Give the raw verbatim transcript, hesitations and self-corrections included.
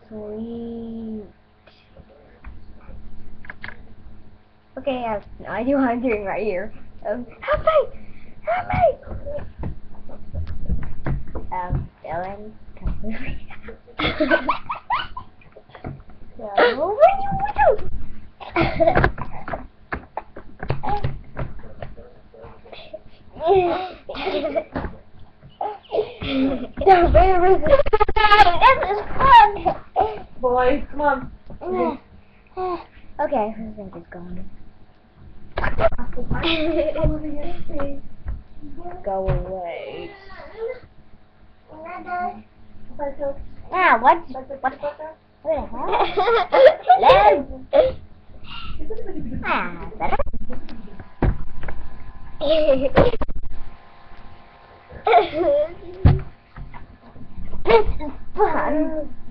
Sweet. Okay, I have no idea what I'm doing right here. Um, help me! Help me! Um, Dylan, completely. So, what do you do? No, baby, this is fun! Boys, come on. Okay, I think it's going. Go away. Ah, what? What? What the hell? Legs. Ah, better. This is fun.